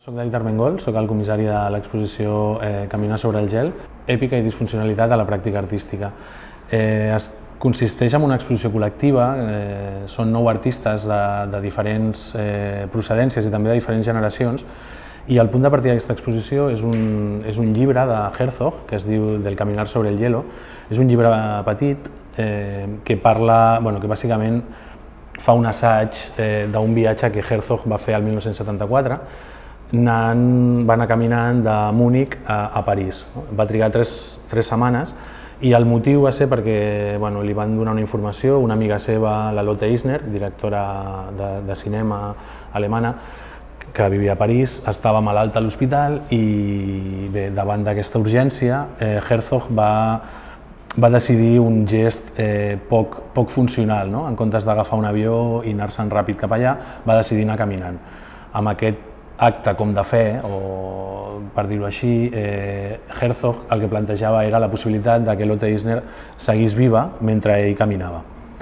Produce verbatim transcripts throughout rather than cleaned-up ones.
Soc David Armengol, soc el comissari de l'exposició eh, Caminar sobre el gel, èpica i disfuncionalitat a la pràctica artística. Eh, es consisteix en una exposició col·lectiva, eh, són nou artistes de, de diferents eh, procedències i també de diferents generacions, i el punt de partida d'aquesta exposició és un, és un llibre de Herzog, que es diu Del caminar sobre el hielo. És un llibre petit eh, que parla, bueno, que bàsicament fa un assaig eh, d'un viatge que Herzog va fer el mil nou-cents setanta-quatre, Anant, va anar caminant de Múnich a, a París. No? Va trigar tres, tres setmanes i el motiu va ser perquè bueno, li van donar una informació, una amiga seva, la Lotte Eisner, directora de, de cinema alemana, que vivia a París, estava malalta a l'hospital i bé, davant d'aquesta urgència, eh, Herzog va, va decidir un gest eh, poc, poc funcional. No? En comptes d'agafar un avió i anar-se'n ràpid cap allà, va decidir anar caminant. Amb aquest acte com de fe, o per dir-ho així, eh, Herzog el que plantejava era la possibilitat de que Lotte Eisner seguís viva mentre ell caminava.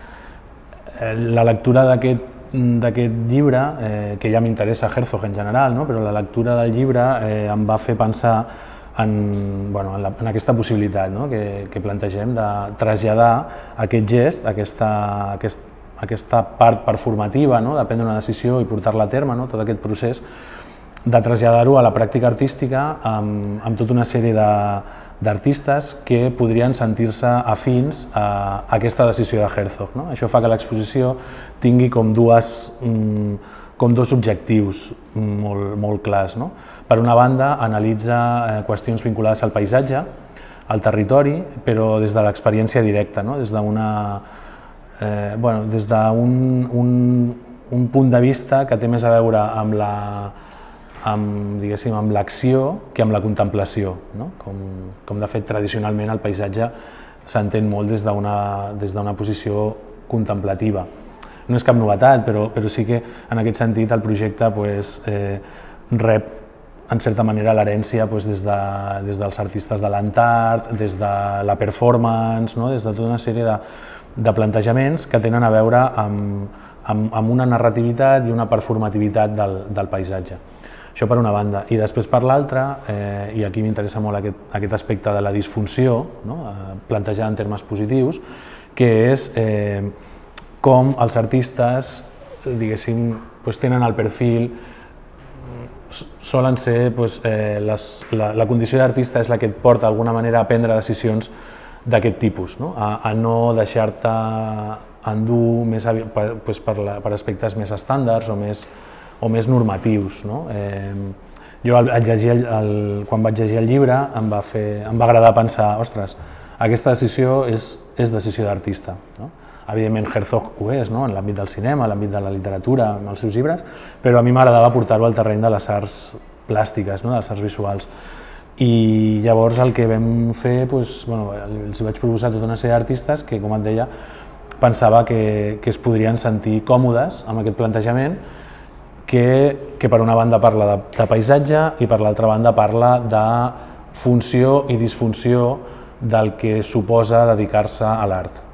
Eh, la lectura d'aquest llibre, eh, que ja m'interessa Herzog en general, no? Però la lectura del llibre eh, em va fer pensar en, bueno, en, la, en aquesta possibilitat, no? que, que plantegem de traslladar aquest gest, aquesta, aquest, aquesta part performativa, no? De prendre una decisió i portar-la a terme, no? Tot aquest procés, de traslladar-ho a la pràctica artística amb, amb tota una sèrie d'artistes que podrien sentir-se afins a, a aquesta decisió de Herzog. No? Això fa que l'exposició tingui com, dues, com dos objectius molt, molt clars. No? Per una banda, analitza eh, qüestions vinculades al paisatge, al territori, però des de l'experiència directa, no? Des d'una eh, bueno, des d'un un, un punt de vista que té més a veure amb la amb, diguéssim, amb l'acció que amb la contemplació, no? com, com de fet tradicionalment el paisatge s'entén molt des d'una des d'una posició contemplativa. No és cap novetat, però, però sí que en aquest sentit el projecte pues, eh, rep en certa manera l'herència pues, des, de, des dels artistes de l'Antart, des de la performance, no? Des de tota una sèrie de, de plantejaments que tenen a veure amb, amb, amb una narrativitat i una performativitat del, del paisatge. Això per una banda. I després per l'altra, eh, i aquí m'interessa molt aquest, aquest aspecte de la disfunció, no? eh, plantejada en termes positius, que és eh, com els artistes, diguéssim, pues, tenen el perfil, solen ser, pues, eh, les, la, la condició d'artista és la que et porta d'alguna manera a prendre decisions d'aquest tipus, no? a, a no deixar-te endur més, per, pues, per, la, per aspectes més estàndards o més o més normatius. No? Eh, jo, al, al llegir el, el, quan vaig llegir el llibre, em va, fer, em va agradar pensar, ostres, aquesta decisió és, és decisió d'artista. No? Evidentment, Herzog ho és, no? En l'àmbit del cinema, en l'àmbit de la literatura, en els seus llibres, però a mi m'agradava portar-ho al terreny de les arts plàstiques, no? De les arts visuals. I llavors el que vam fer, doncs, bueno, els vaig proposar tota una sèrie d'artistes que, com et deia, pensava que, que es podrien sentir còmodes amb aquest plantejament, Que, que per una banda parla de, de paisatge i per l'altra banda parla de funció i disfunció del que suposa dedicar-se a l'art.